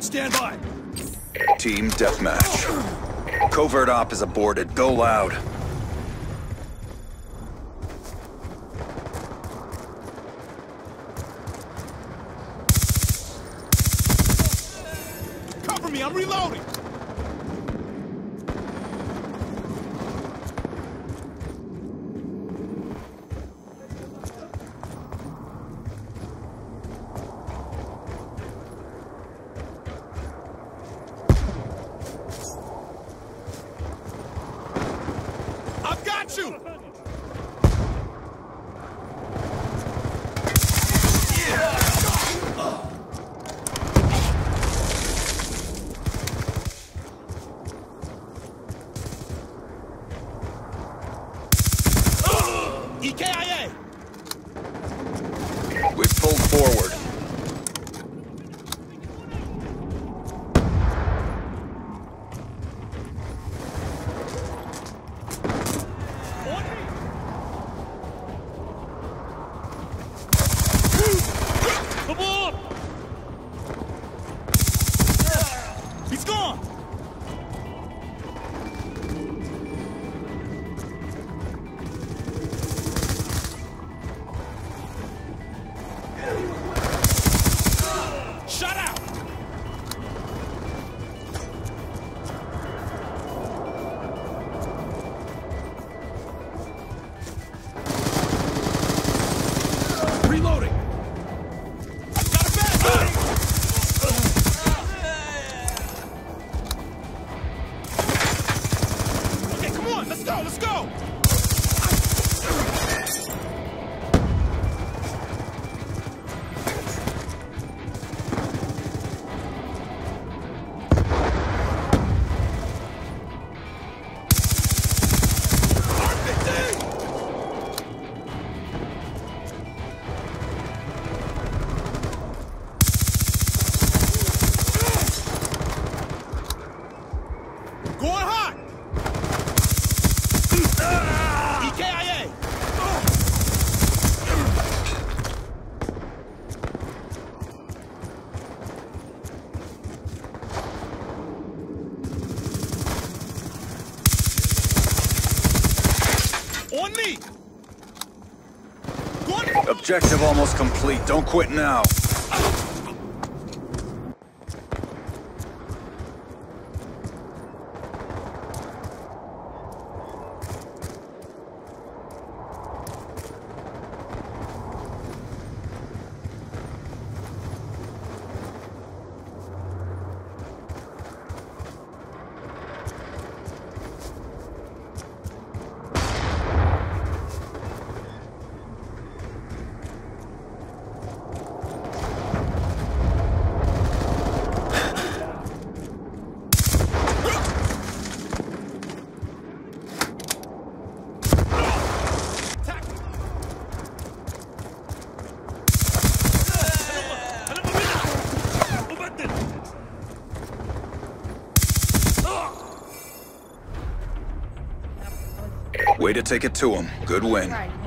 stand by. Team deathmatch. Covert op is aborted. Go loud. Cover me, I'm reloading. I've got you. EKIA! We've pulled forward. Come on! He's gone! Shut out! Reloading! Got a bad guy! Okay, come on, let's go, let's go! Going hot! EKIA! On me! Going... Objective almost complete. Don't quit now. Way to take it to him. Good win. Right.